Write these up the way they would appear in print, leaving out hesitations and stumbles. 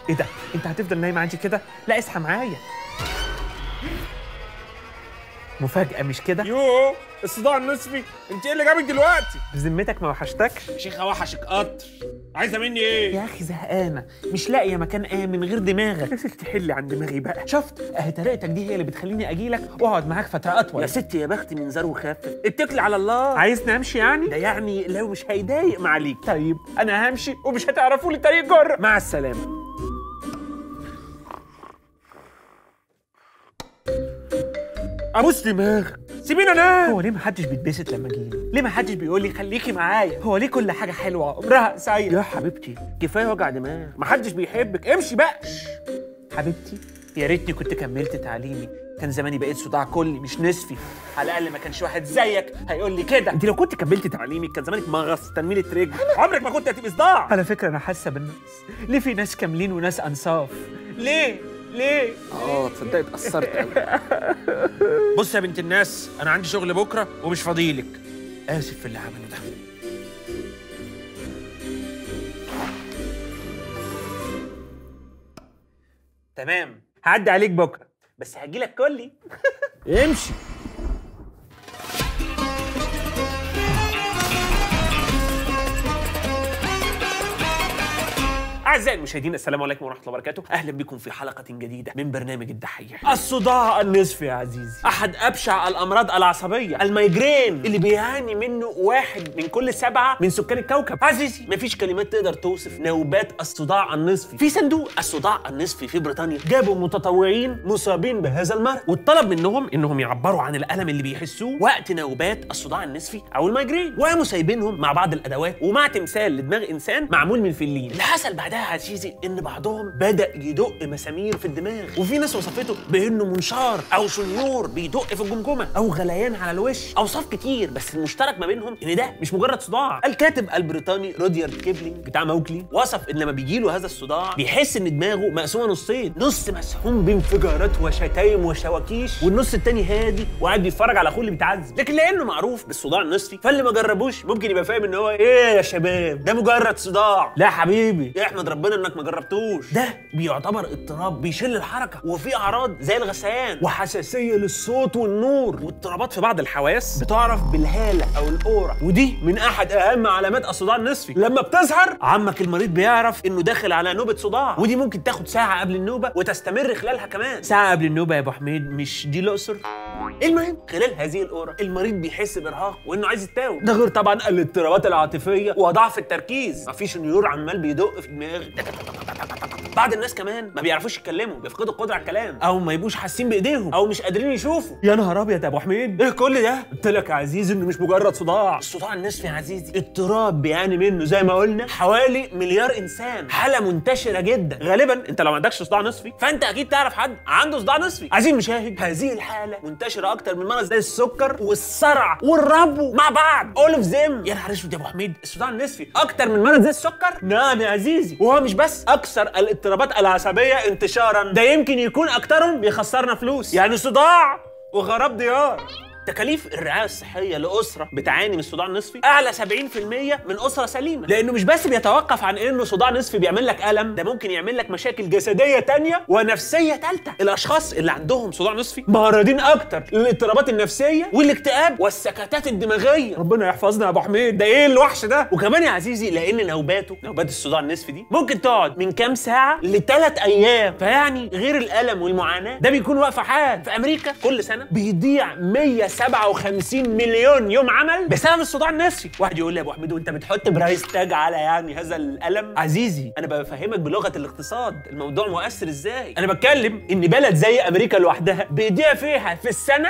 ايه ده؟ انت هتفضل نايم عندي كده؟ لا اصحى معايا. مفاجأة مش كده؟ يوه الصداع النصفي، انت ايه اللي جابك دلوقتي؟ بذمتك ما وحشتكش؟ يا شيخه وحشك قطر. عايزه مني ايه؟ يا اخي زهقانة، مش لاقية مكان آمن غير دماغك. يا ستي حلي عن دماغي بقى. شفت؟ اهي طريقتك دي هي اللي بتخليني اجيلك واقعد معاك فترة أطول. يا ستي يا بختي من زر وخافت، اتكلي على الله. عايزني امشي يعني؟ ده يعني لو مش هيضايق معاليك. طيب انا همشي ومش هتعرفوا لي طريق جرة. مع السلامه. ابوس دماغك، سيبيني انام. هو ليه محدش بيتبسط لما اجيلي؟ ليه محدش بيقول لي خليكي معايا؟ هو ليه كل حاجة حلوة عمرها سعيد؟ يا حبيبتي كفايه وجع دماغ، محدش بيحبك، امشي بقى. حبيبتي يا ريتني كنت كملت تعليمي، كان زماني بقيت صداع كلي مش نصفي. على الاقل ما كانش واحد زيك هيقول لي كده. انت لو كنت كملتي تعليمك كان زمانك مغص تنميله رجل، عمرك ما كنت هتبقي صداع. على فكرة أنا حاسة بالناس، ليه في ناس كاملين وناس أنصاف؟ ليه؟ ليه؟ تصدقي اتأثرت قوي. بص يا بنت الناس، أنا عندي شغل بكرة ومش فاضيلك. آسف في اللي عمله ده. تمام، هعدي عليك بكرة، بس هجيلك كلي. امشي. أعزائي المشاهدين السلام عليكم ورحمة الله وبركاته، أهلا بكم في حلقة جديدة من برنامج الدحيح. الصداع النصفي يا عزيزي أحد أبشع الأمراض العصبية، الميجرين اللي بيعاني منه 1 من كل 7 من سكان الكوكب. عزيزي مفيش كلمات تقدر توصف نوبات الصداع النصفي. في صندوق الصداع النصفي في بريطانيا جابوا متطوعين مصابين بهذا المرض، واتطلب منهم إنهم يعبروا عن الألم اللي بيحسوه وقت نوبات الصداع النصفي أو الميجرين، وقاموا سايبينهم مع بعض الأدوات ومع تمثال لدماغ إنسان معمول من فلين. اللي حصل بعدها يا عزيزي ان بعضهم بدا يدق مسامير في الدماغ، وفي ناس وصفته بانه منشار او شنيور بيدق في الجمجمه او غليان على الوش. اوصاف كتير، بس المشترك ما بينهم ان ده مش مجرد صداع. الكاتب البريطاني روديارد كيبلينج بتاع موكلي وصف ان لما بيجيله هذا الصداع بيحس ان دماغه مقسومه نصين، نص مسحوم بانفجارات وشتايم وشواكيش، والنص التاني هادي وقاعد بيتفرج على اخوه اللي بيتعذب. لكن لانه معروف بالصداع النصفي فاللي ما جربوش ممكن يبقى فاهم ان هو ايه يا شباب ده مجرد صداع. لا حبيبي، احمد ربنا انك ما جربتوش. ده بيعتبر اضطراب بيشل الحركه، وفي اعراض زي الغثيان وحساسيه للصوت والنور واضطرابات في بعض الحواس بتعرف بالهاله او الاورا، ودي من احد اهم علامات الصداع النصفي. لما بتظهر عمك المريض بيعرف انه داخل على نوبه صداع، ودي ممكن تاخد ساعه قبل النوبه وتستمر خلالها كمان ساعه قبل النوبه. يا ابو حميد مش دي الاقصر؟ المهم خلال هذه الاورا المريض بيحس بارهاق وانه عايز يتاوب، ده غير طبعا الاضطرابات العاطفيه وضعف التركيز. مفيش نيور عمال بيدق في دماغ. بعض الناس كمان ما بيعرفوش يتكلموا، بيفقدوا القدره على الكلام، او ما يبقوش حاسين بايديهم، او مش قادرين يشوفوا. يا نهار ابيض يا ابو حميد، ايه كل ده؟ قلت لك يا عزيزي انه مش مجرد صداع. الصداع النصفي يا عزيزي اضطراب بيعاني منه زي ما قلنا حوالي مليار انسان، حاله منتشره جدا. غالبا انت لو ما عندكش صداع نصفي فانت اكيد تعرف حد عنده صداع نصفي. عايزين مشاهد، هذه الحاله منتشره اكتر من مرض زي السكر والصرع والربو مع بعض، اول اوف ذيم. يا نهار اسود يا ابو حميد، الصداع النصفي اكتر من مرض زي السكر؟ نعم يا عزيزي، وهو مش بس اكثر الاضطرابات العصبيه انتشارا، ده يمكن يكون اكترهم بيخسرنا فلوس. يعني صداع وخراب ديار. تكاليف الرعايه الصحيه لاسره بتعاني من الصداع النصفي اعلى 70% من اسره سليمه، لانه مش بس بيتوقف عن انه صداع نصفي بيعمل لك الم، ده ممكن يعمل لك مشاكل جسديه تانية ونفسيه ثالثه. الاشخاص اللي عندهم صداع نصفي معرضين اكتر للاضطرابات النفسيه والاكتئاب والسكتات الدماغيه. ربنا يحفظنا يا ابو حميد، ده ايه الوحش ده؟ وكمان يا عزيزي لان نوبات الصداع النصفي دي ممكن تقعد من كام ساعه ل3 ايام، فيعني غير الالم والمعاناه ده بيكون واقفه حال. في امريكا كل سنه بيضيع 157 مليون يوم عمل بسبب الصداع النصفي. واحد يقول لي يا ابو حميد وانت بتحط برايس تاج على يعني هذا الالم؟ عزيزي انا بفهمك بلغه الاقتصاد الموضوع مؤثر ازاي. انا بتكلم ان بلد زي امريكا لوحدها بيضيع فيها في السنه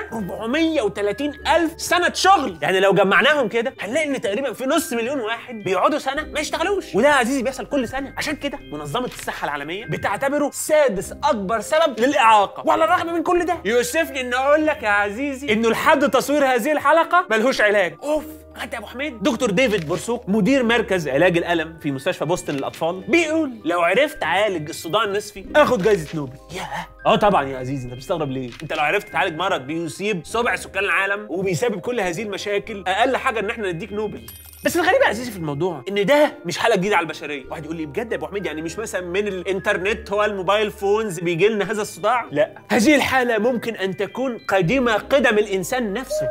430 الف سنه شغل. يعني لو جمعناهم كده هنلاقي ان تقريبا في نص مليون واحد بيقعدوا سنه ما يشتغلوش، وده يا عزيزي بيحصل كل سنه. عشان كده منظمه الصحه العالميه بتعتبره سادس اكبر سبب للاعاقه. وعلى الرغم من كل ده يؤسفني ان اقول لك يا عزيزي انه لحد تصوير هذه الحلقه ملهوش علاج. اوف انت يا ابو حميد. دكتور ديفيد بورسوك مدير مركز علاج الالم في مستشفى بوسطن للاطفال بيقول لو عرفت اعالج الصداع النصفي اخد جائزه نوبل. ياه طبعا يا عزيزي، انت بتستغرب ليه؟ انت لو عرفت تعالج مرض بيصيب سبع سكان العالم وبيسبب كل هذه المشاكل اقل حاجه ان احنا نديك نوبل. بس الغريب يا عزيزي في الموضوع ان ده مش حاله جديده على البشريه. واحد يقول لي بجد يا ابو حميد، يعني مش مثلا من الانترنت والموبايل فونز بيجي لنا هذا الصداع؟ لا، هذه الحاله ممكن ان تكون قديمه قدم الانسان نفسه.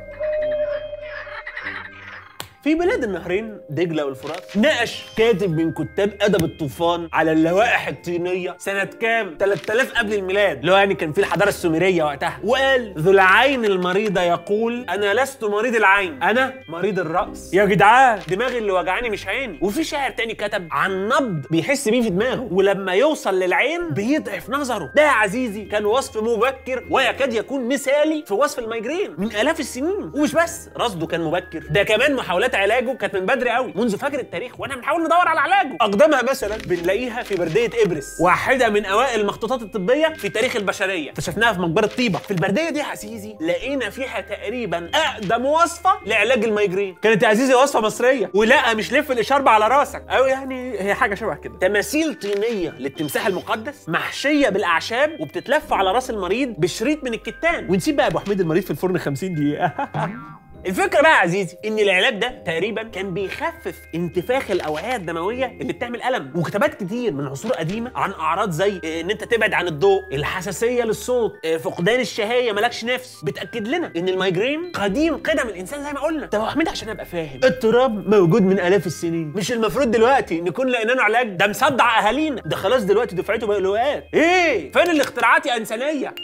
في بلاد النهرين دجلة والفرات ناقش كاتب من كتاب أدب الطوفان على اللوائح الطينية سنة كام؟ 3000 قبل الميلاد، اللي هو يعني كان في الحضارة السومرية وقتها، وقال: ذو العين المريضة يقول أنا لست مريض العين، أنا مريض الرأس. يا جدعان دماغي اللي وجعاني مش عيني. وفي شاعر تاني كتب عن نبض بيحس بيه في دماغه، ولما يوصل للعين بيضعف نظره. ده يا عزيزي كان وصف مبكر ويكاد يكون مثالي في وصف الميجرين من آلاف السنين. ومش بس رصده كان مبكر، ده كمان محاولات علاجه كانت من بدري قوي، منذ فجر التاريخ واحنا بنحاول ندور على علاجه. اقدمها مثلا بنلاقيها في برديه ابرس، واحده من اوائل المخطوطات الطبيه في تاريخ البشريه، اكتشفناها في مقبره طيبه. في البرديه دي يا عزيزي لقينا فيها تقريبا اقدم وصفه لعلاج الميجرين. كانت يا عزيزي وصفه مصريه، ولا مش لف الاشارب على راسك، او يعني هي حاجه شبه كده. تماثيل طينيه للتمساح المقدس محشيه بالاعشاب وبتتلف على راس المريض بشريط من الكتان. ونسيب بقى ابو حميد المريض في الفرن 50 دقيقه. الفكرة بقى يا عزيزي ان العلاج ده تقريبا كان بيخفف انتفاخ الاوعية الدموية اللي بتعمل الم. وكتابات كتير من عصور قديمة عن اعراض زي ان انت تبعد عن الضوء، الحساسية للصوت، فقدان الشهية، مالكش نفس، بتاكد لنا ان الميجرين قديم قدم الانسان زي ما قلنا. طب يا حميد عشان ابقى فاهم، اضطراب موجود من الاف السنين، مش المفروض دلوقتي نكون لقينا له علاج؟ ده مصدع اهالينا، ده خلاص دلوقتي دفعته بقى لواءات. ايه فين الاختراعات يا انسانية؟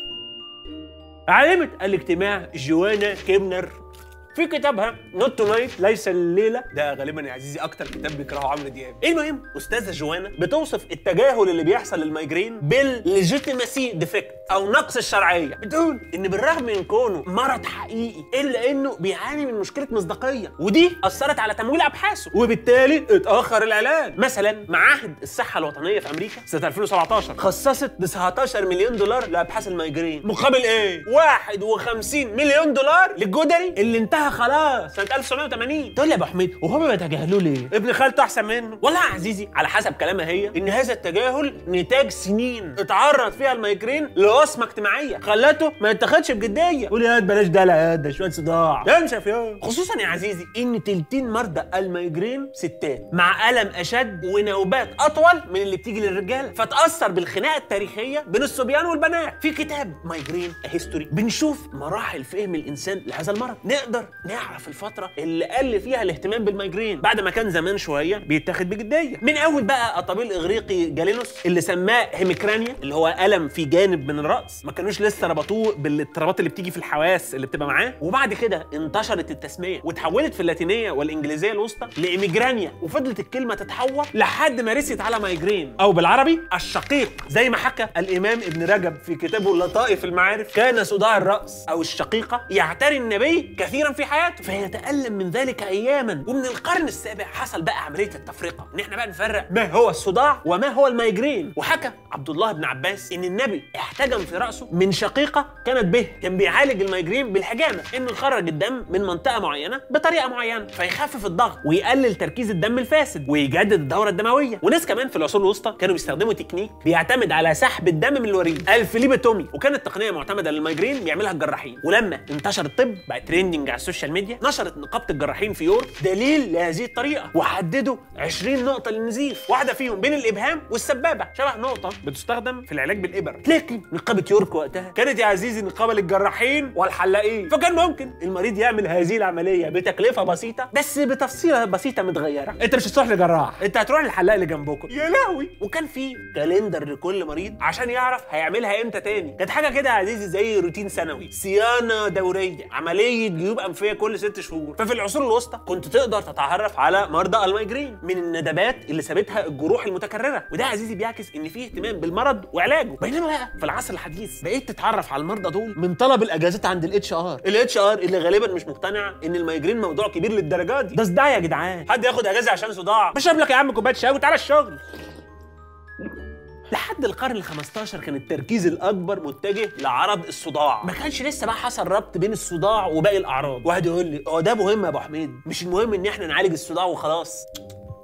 عالمة الاجتماع جوانا كيمنر في كتابها نوت تو نايت، ليس الليله، ده غالبا يا عزيزي اكتر كتاب بيكرهه عمرو دياب. المهم استاذه جوانا بتوصف التجاهل اللي بيحصل للميجرين بالليجيتيماسي ديفكت او نقص الشرعيه. بتقول ان بالرغم من كونه مرض حقيقي الا انه بيعاني من مشكله مصداقيه، ودي اثرت على تمويل ابحاثه وبالتالي اتاخر العلاج. مثلا معاهد الصحه الوطنيه في امريكا سنه 2017 خصصت 19 مليون دولار لابحاث الميجرين، مقابل ايه؟ 51 مليون دولار للجدري اللي انتهى خلاص سنه 1980. تقول لي يا ابو حميد وهم بيتجاهلوه ليه؟ ابن خالته احسن منه. والله يا عزيزي على حسب كلامها هي ان هذا التجاهل نتاج سنين اتعرض فيها الميجرين لوصمه اجتماعيه خلته ما يتاخدش بجديه. قول يا بلاش دلع، ده شويه صداع انشف يا. خصوصا يا عزيزي ان تلتين مرضى الميجرين ستات مع الم اشد ونوبات اطول من اللي بتيجي للرجاله، فتاثر بالخناقه التاريخيه بين الصبيان والبنات. في كتاب ميجرين هيستوري بنشوف مراحل فهم الانسان لهذا المرض، نقدر نعرف الفتره اللي قل فيها الاهتمام بالميجرين بعد ما كان زمان شويه بيتاخد بجديه. من اول بقى الطبيب الاغريقي جالينوس اللي سماه هيميكرانيا، اللي هو الم في جانب من الراس، ما كانوش لسه ربطوه بالاضطرابات اللي بتيجي في الحواس اللي بتبقى معاه. وبعد كده انتشرت التسميه وتحولت في اللاتينيه والانجليزيه الوسطى لايميجرانيا، وفضلت الكلمه تتحور لحد ما رست على ميجرين، او بالعربي الشقيق. زي ما حكى الامام ابن رجب في كتابه لطائف المعارف: كان صداع الراس او الشقيقه يعتري النبي كثيرا في حياته فيتألم من ذلك اياما. ومن القرن السابع حصل بقى عمليه التفرقه، ان احنا بقى نفرق ما هو الصداع وما هو الميجرين. وحكى عبد الله بن عباس ان النبي احتجم في راسه من شقيقه كانت به، كان بيعالج الميجرين بالحجامه، انه يخرج الدم من منطقه معينه بطريقه معينه فيخفف الضغط ويقلل تركيز الدم الفاسد ويجدد الدوره الدمويه. وناس كمان في العصور الوسطى كانوا بيستخدموا تكنيك بيعتمد على سحب الدم من الوريد، الفليبوتومي، وكانت تقنيه معتمده للميجرين بيعملها الجراحين. ولما انتشر الطب بقى تريندنج على السوشيال ميديا، نشرت نقابه الجراحين في يورك دليل لهذه الطريقه، وحددوا 20 نقطه للنزيف، واحده فيهم بين الابهام والسبابه، شبه نقطه بتستخدم في العلاج بالابر. لكن نقابه يورك وقتها كانت يا عزيزي نقابه للجراحين والحلاقين، فكان ممكن المريض يعمل هذه العمليه بتكلفه بسيطه بس بتفصيله بسيطه متغيره. انت مش هتروح لجراح، انت هتروح للحلاق اللي جنبكم. يا لهوي. وكان في كالندر لكل مريض عشان يعرف هيعملها امتى تاني. كانت حاجه كده يا عزيزي زي روتين سنوي، صيانه دوريه، عمليه جيوب انفيه كل 6 شهور. ففي العصور الوسطى كنت تقدر تتعرف على مرضى الميجرين من الندبات اللي سابتها الجروح المتكرره، وده يا عزيزي بيعكس ان في اهتمام بالمرض وعلاجه. بينما بقى في العصر الحديث بقيت تتعرف على المرضى دول من طلب الاجازات عند الاتش ار اللي غالبا مش مقتنع ان الميجرين موضوع كبير للدرجه دي. ده صداع يا جدعان، حد ياخد اجازه عشان صداع؟ بشرب لك يا عم كوبايه شاي وتعالى الشغل. لحد القرن ال15 كان التركيز الاكبر متجه لعرض الصداع، ما كانش لسه بقى حصل ربط بين الصداع وباقي الاعراض. واحد يقول لي هو ده مهم يا ابو حميد؟ مش المهم ان احنا نعالج الصداع وخلاص؟ لا،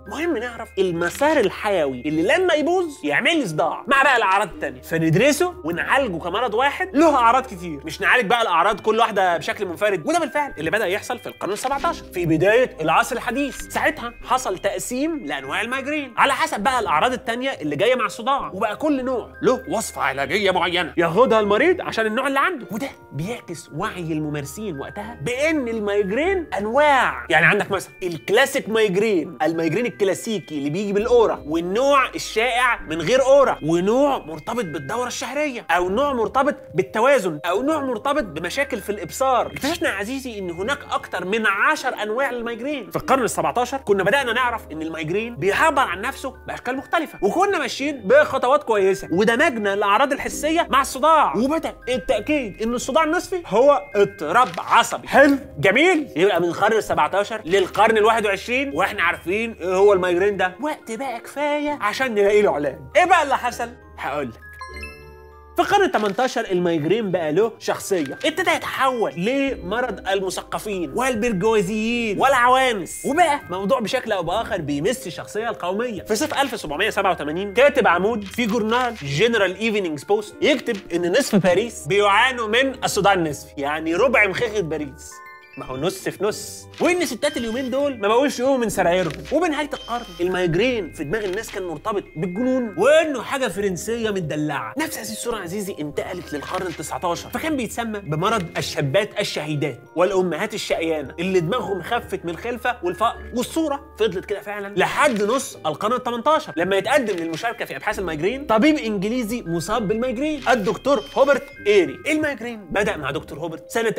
مهم نعرف المسار الحيوي اللي لما يبوظ يعمل لي صداع مع بقى الاعراض التانية، فندرسه ونعالجه كمرض واحد له اعراض كتير، مش نعالج بقى الاعراض كل واحده بشكل منفرد. وده بالفعل اللي بدا يحصل في القرن ال17 في بدايه العصر الحديث. ساعتها حصل تقسيم لانواع المايجرين على حسب بقى الاعراض التانية اللي جايه مع الصداع، وبقى كل نوع له وصفه علاجيه معينه ياخدها المريض عشان النوع اللي عنده. وده بيعكس وعي الممارسين وقتها بان المايجرين انواع. يعني عندك مثلا الكلاسيك مايجرين، المايجرين الكلاسيكي اللي بيجي بالاورا، والنوع الشائع من غير اورا، ونوع مرتبط بالدوره الشهريه، او نوع مرتبط بالتوازن، او نوع مرتبط بمشاكل في الابصار. اكتشفنا يا عزيزي ان هناك اكتر من 10 انواع للمايجرين. في القرن ال17 كنا بدانا نعرف ان المايجرين بيعبر عن نفسه باشكال مختلفه، وكنا ماشيين بخطوات كويسه، ودمجنا الاعراض الحسيه مع الصداع، وبدا التاكيد ان الصداع النصفي هو اضطراب عصبي. حلو جميل. يبقى من القرن ال17 للقرن ال21 واحنا عارفين ايه هو المايجرين ده. وقت بقى كفايه عشان نلاقي له علاج. ايه بقى اللي حصل؟ هقول لك. في القرن ال18 المايجرين بقى له شخصيه، ابتدى يتحول لمرض المثقفين والبرجوازيين والعوانس، وبقى موضوع بشكل او باخر بيمس الشخصيه القوميه. في صيف 1787 كاتب عمود في جورنال جنرال ايفنينج بوست يكتب ان نصف باريس بيعانوا من الصداع النصفي، يعني ربع مخيخه باريس، ما هو نص في نص، وان ستات اليومين دول ما بقوش يقوموا من سرايرهم. وبنهايه القرن المايجرين في دماغ الناس كان مرتبط بالجنون، وانه حاجه فرنسيه متدلعه. نفس هذه الصوره عزيزي انتقلت للقرن ال19، فكان بيتسمى بمرض الشابات الشهيدات والامهات الشقيانه اللي دماغهم خفت من الخلفه والفقر. والصوره فضلت كده فعلا لحد نص القرن ال18 لما يتقدم للمشاركه في ابحاث المايجرين طبيب انجليزي مصاب بالمايجرين، الدكتور هوبرت ايري. المايجرين بدا مع دكتور هوبرت سنه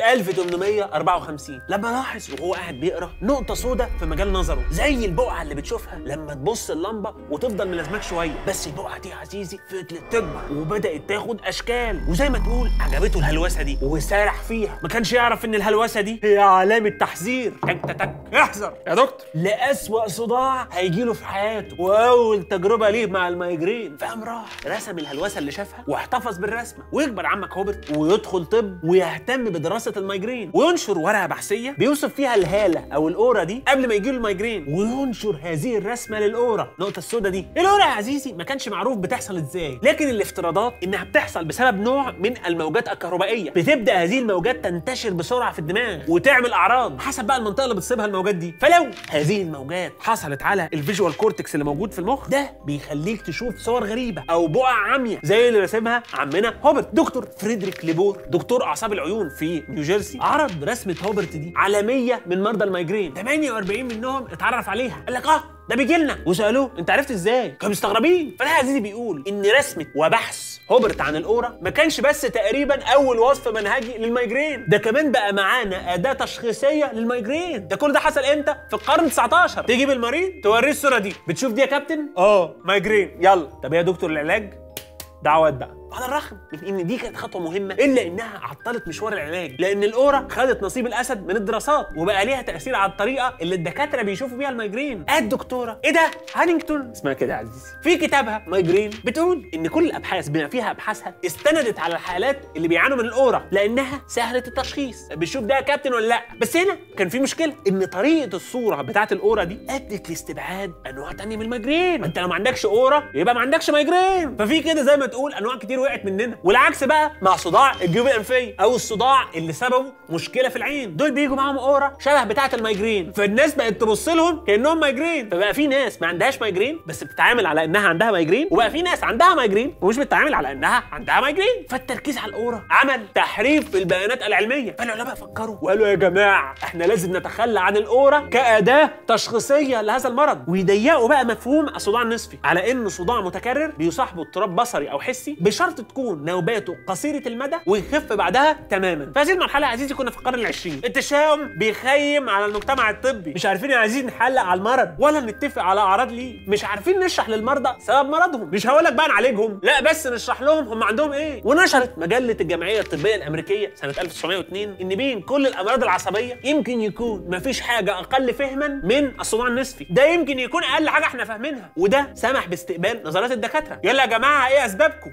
1854 لما لاحظ وهو قاعد بيقرا نقطه سوداء في مجال نظره، زي البقعه اللي بتشوفها لما تبص اللمبه وتفضل ملازماك شويه، بس البقعه دي يا عزيزي فضلت تكبر وبدات تاخد اشكال، وزي ما تقول عجبته الهلوسه دي وسارح فيها. ما كانش يعرف ان الهلوسه دي هي علامه تحذير، تك تك احذر يا دكتور لاسوأ صداع هيجيله في حياته واول تجربه ليه مع المايجرين. فقام راح رسم الهلوسه اللي شافها واحتفظ بالرسمه، ويكبر عمك هوبرت ويدخل طب ويهتم بدراسه المايجرين، وينشر ورقه بحثيه بيوصف فيها الهاله او الاورا دي قبل ما يجيله المايجرين، وينشر هذه الرسمه للاورا، النقطه السوداء دي. الاورا يا عزيزي ما كانش معروف بتحصل ازاي، لكن الافتراضات انها بتحصل بسبب نوع من الموجات الكهربائيه. بتبدا هذه الموجات تنتشر بسرعه في الدماغ وتعمل اعراض حسب بقى المنطقه اللي بتصيبها الموجات دي. فلو هذه الموجات حصلت على الفيجوال كورتكس اللي موجود في المخ، ده بيخليك تشوف صور غريبه او بقع عمياء زي اللي رسمها عمنا هوبرت. دكتور فريدريك ليبور دكتور اعصاب العيون في نيوجيرسي عرض رسمه هوبرت دي على 100 من مرضى المايجرين، 48 منهم اتعرف عليها، قال لك ده بيجي لنا، وسالوه انت عرفت ازاي؟ كانوا مستغربين. فده يا عزيزي بيقول ان رسمه وبحث هوبرت عن الاورا ما كانش بس تقريبا اول وصف منهجي للمايجرين، ده كمان بقى معانا اداه تشخيصيه للمايجرين. ده كل ده حصل امتى؟ في القرن 19. تجيب المريض توريه الصوره دي، بتشوف دي يا كابتن؟ مايجرين، يلا طب يا دكتور العلاج؟ دعوات بقى. على الرغم من ان دي كانت خطوه مهمه الا انها عطلت مشوار العلاج، لان الاورا خدت نصيب الاسد من الدراسات وبقى ليها تاثير على الطريقه اللي الدكاتره بيشوفوا بيها المايجرين. الدكتوره ايه ده هانينجتون اسمها كده يا عزيزي في كتابها مايجرين بتقول ان كل الابحاث بما فيها ابحاثها استندت على الحالات اللي بيعانوا من الاورا لانها سهله التشخيص، بتشوف ده يا كابتن ولا لا. بس هنا كان في مشكله، ان طريقه الصوره بتاعه الاورا دي ادت لاستبعاد انواع ثانيه من المايجرين. انت لو ما عندكش اورا يبقى ما عندكش مايجرين، ففي كده زي ما تقول انواع كتير وقعت مننا. والعكس بقى مع صداع الجيوب الانفيه او الصداع اللي سببه مشكله في العين، دول بيجوا معاهم اورا شبه بتاعه المايجرين، فالناس بقت تبص لهم كانهم مايجرين. فبقى في ناس ما عندهاش مايجرين بس بتتعامل على انها عندها مايجرين، وبقى في ناس عندها مايجرين ومش بتتعامل على انها عندها مايجرين. فالتركيز على الاورا عمل تحريف في البيانات العلميه. فالعلماء فكروا وقالوا يا جماعه احنا لازم نتخلى عن الاورا كاداه تشخيصيه لهذا المرض، ويضيقوا بقى مفهوم الصداع النصفي على انه صداع متكرر بيصاحبه اضطراب بصري او حسي بشرط تكون نوباته قصيره المدى ويخف بعدها تماما. في هذه المرحله يا عزيزي كنا في القرن العشرين، التشاؤم بيخيم على المجتمع الطبي، مش عارفين يا عزيزي نحلق على المرض ولا نتفق على اعراض ليه، مش عارفين نشرح للمرضى سبب مرضهم، مش هقول لك بقى نعالجهم، لا بس نشرح لهم هم عندهم ايه. ونشرت مجله الجمعيه الطبيه الامريكيه سنه 1902 ان بين كل الامراض العصبيه يمكن يكون مفيش حاجه اقل فهما من الصداع النصفي، ده يمكن يكون اقل حاجه احنا فاهمينها. وده سمح باستقبال نظريات الدكاتره، يلا يا جماعه ايه اسبابكم؟ فالنظريه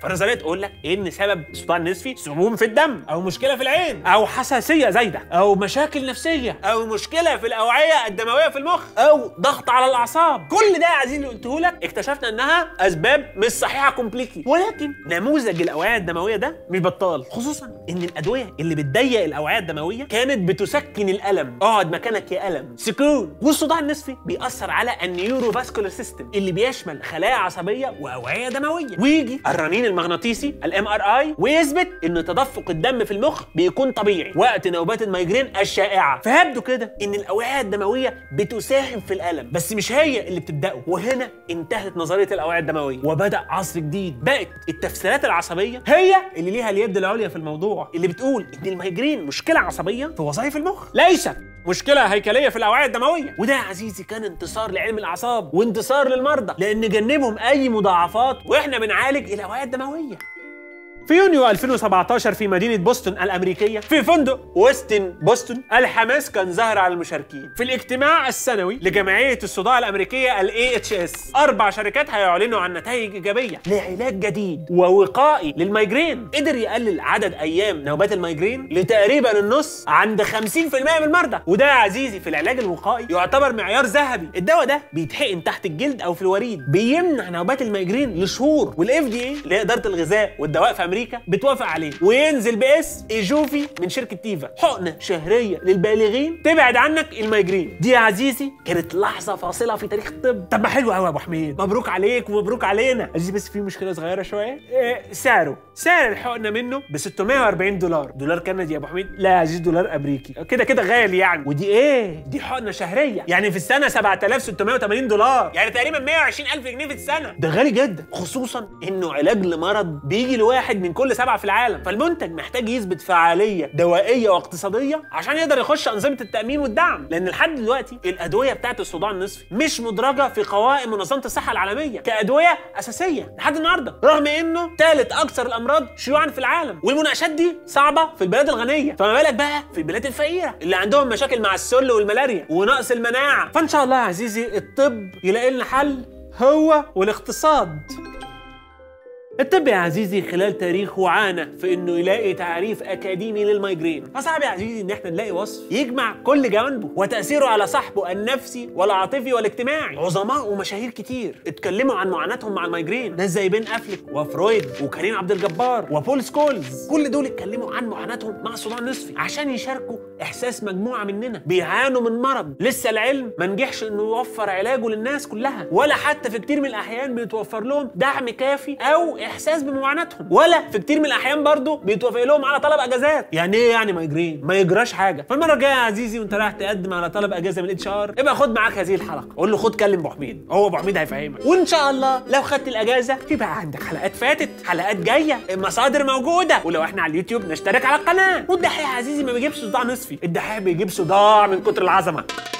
تقول لك ان سبب الصداع النصفي سموم في الدم، او مشكله في العين، او حساسيه زايده، او مشاكل نفسيه، او مشكله في الاوعيه الدمويه في المخ، او ضغط على الاعصاب. كل ده يا عزيزي اللي قلته لك اكتشفنا انها اسباب مش صحيحه كومبليتلي، ولكن نموذج الاوعيه الدمويه ده مش بطال، خصوصا ان الادويه اللي بتضيق الاوعيه الدمويه كانت بتسكن الالم. اقعد مكانك يا الم، سكون. والصداع النصفي بيأثر على النيورو فاسكولار سيستم اللي بيشمل خلايا عصبيه واوعيه دمويه. ويجي الرنين المغناطيسي الMRI ويثبت ان تدفق الدم في المخ بيكون طبيعي وقت نوبات المايجرين الشائعه. فيبدو كده ان الاوعيه الدمويه بتساهم في الالم، بس مش هي اللي بتبداه. وهنا انتهت نظريه الاوعيه الدمويه وبدا عصر جديد. بقت التفسيرات العصبيه هي اللي ليها اليد العليا في الموضوع، اللي بتقول ان المايجرين مشكله عصبيه في وظائف المخ، ليست مشكله هيكليه في الاوعيه الدمويه. وده يا عزيزي كان انتصار لعلم الاعصاب وانتصار للمرضى، لان جنبهم اي مضاعفات واحنا بنعالج الاوعيه الدمويه. في يونيو 2017 في مدينة بوسطن الأمريكية في فندق ويستن بوسطن، الحماس كان ظاهر على المشاركين في الاجتماع السنوي لجمعية الصداع الأمريكية AHS. 4 شركات هيعلنوا عن نتائج إيجابية لعلاج جديد ووقائي للمايجرين قدر يقلل عدد أيام نوبات المايجرين لتقريبا النص عند 50% من المرضى. وده يا عزيزي في العلاج الوقائي يعتبر معيار ذهبي. الدواء ده بيتحقن تحت الجلد أو في الوريد، بيمنع نوبات المايجرين لشهور، والFDA اللي هي إدارة الغذاء والدواء في أمريكا بتوافق عليه، وينزل باسم ايجوفي من شركه تيفا، حقنه شهريه للبالغين تبعد عنك المايجرين. دي يا عزيزي كانت لحظه فاصله في تاريخ الطب. طب ما حلو قوي يا ابو حميد، مبروك عليك ومبروك علينا. عزيزي بس في مشكله صغيره شويه، سعر الحقنه منه ب $640. دولار كندي يا ابو حميد؟ لا يا عزيزي دولار امريكي، كده غالي يعني. ودي دي حقنه شهريه، يعني في السنه $7680، يعني تقريبا 120,000 جنيه في السنه. ده غالي جدا، خصوصا انه علاج لمرض بيجي لواحد من كل 7 في العالم. فالمنتج محتاج يثبت فعاليه دوائيه واقتصاديه عشان يقدر يخش انظمه التامين والدعم، لان لحد دلوقتي الادويه بتاعت الصداع النصفي مش مدرجه في قوائم منظمه الصحه العالميه كادويه اساسيه لحد النهارده، رغم انه ثالث اكثر الامراض شيوعا في العالم. والمناقشات دي صعبه في البلاد الغنيه، فما بالك بقى في البلاد الفقيره اللي عندهم مشاكل مع السل والملاريا ونقص المناعه. فان شاء الله يا عزيزي الطب يلاقي لنا حل، هو والاقتصاد. الطب يا عزيزي خلال تاريخه عانى في انه يلاقي تعريف اكاديمي للمايجرين، فصعب يا عزيزي ان احنا نلاقي وصف يجمع كل جوانبه وتاثيره على صاحبه النفسي والعاطفي والاجتماعي. عظماء ومشاهير كتير اتكلموا عن معاناتهم مع المايجرين، ناس زي بين افليك وفرويد وكريم عبد الجبار وبول سكولز، كل دول اتكلموا عن معاناتهم مع الصداع النصفي عشان يشاركوا احساس مجموعه مننا بيعانوا من مرض لسه العلم ما نجحش انه يوفر علاجه للناس كلها، ولا حتى في كتير من الاحيان بيتوفر لهم دعم كافي او احساس بمعاناتهم، ولا في كتير من الاحيان برضه بيتوافق لهم على طلب اجازات. يعني ايه يعني مايجرين؟ ما يجراش حاجه. فالمره الجايه يا عزيزي وانت رايح تقدم على طلب اجازه من HR، ابقى خد معاك هذه الحلقه، قول له خد كلم ابو حميد، هو ابو حميد هيفهمك. وان شاء الله لو خدت الاجازه في بقى عندك حلقات فاتت، حلقات جايه، المصادر موجوده، ولو احنا على اليوتيوب نشترك على القناه. والدحيح يا عزيزي ما بيجيبش صداع نصفي، الدحيح بيجيب صداع من كتر العظمه.